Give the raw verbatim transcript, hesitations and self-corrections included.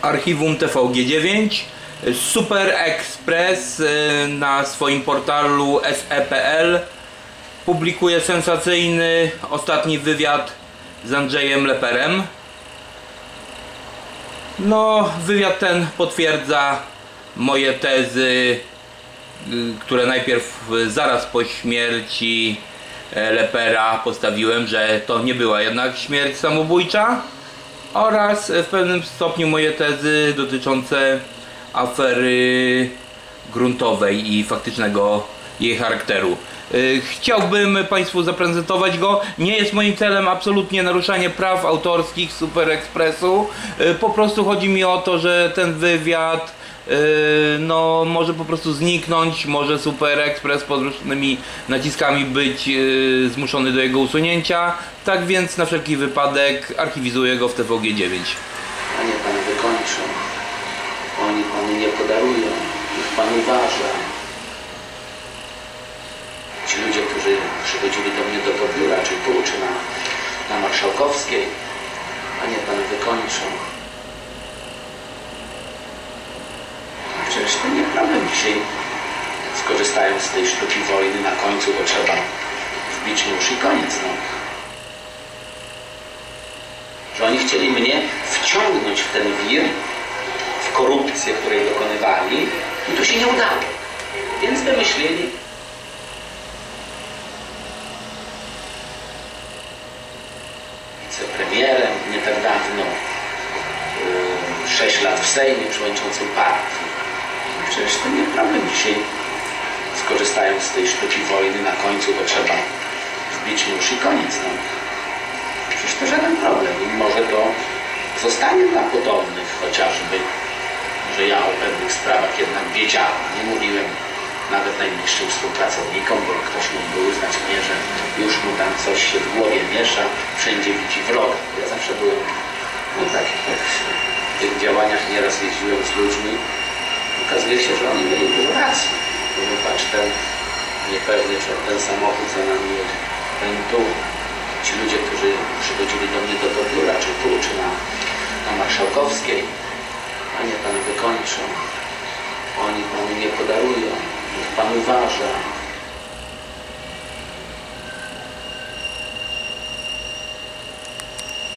archiwum T V G dziewięć. Super Express na swoim portalu S E kropka P L publikuje sensacyjny ostatni wywiad z Andrzejem Leperem. No, wywiad ten potwierdza moje tezy, które najpierw zaraz po śmierci Lepera postawiłem, że to nie była jednak śmierć samobójcza, oraz w pewnym stopniu moje tezy dotyczące afery gruntowej i faktycznego jej charakteru. Chciałbym Państwu zaprezentować go. Nie jest moim celem absolutnie naruszanie praw autorskich Super Expressu. Po prostu chodzi mi o to, że ten wywiad no, może po prostu zniknąć, może Super Express pod różnymi naciskami być zmuszony do jego usunięcia. Tak więc na wszelki wypadek archiwizuję go w T V G dziewięć. A nie Pan wykończą. Oni Panu nie podarują. Niech Pan uważa. Ci ludzie, którzy przychodzili do mnie do biura, czy tu, czy na, na Marszałkowskiej, a nie Pan wykończą. Przecież to nie problem dzisiaj. Skorzystają z tej sztuki wojny, na końcu to trzeba wbić nóż i koniec. No. Że oni chcieli mnie wciągnąć w ten wir, w korupcję, której dokonywali, i to się nie udało. Więc wymyślili. Wicepremierem nie tak dawno, sześć lat w Sejmie, przewodniczącym partii. Przecież to nie problem dzisiaj. Skorzystają z tej sztuki wojny, na końcu to trzeba wbić nóż i koniec. No. Przecież to żaden problem. I może to zostanie dla podobnych chociażby, że ja o pewnych sprawach jednak wiedziałem. Nie mówiłem nawet najbliższym współpracownikom, bo ktoś mógłby uznać mnie, że już mu tam coś się w głowie miesza, wszędzie widzi wroga. Ja zawsze byłem, no tak, tak w tych działaniach nieraz jeździłem z ludźmi. Okazuje się, że oni mieli dużo racji. Bo patrz, ten niepewny, czy ten samochód za nami, ten tu. Ci ludzie, którzy przychodzili do mnie do biura, czy tu, czy na, na Marszałkowskiej, a nie Pan wykończą. Oni Panu nie podarują. Niech Pan uważa.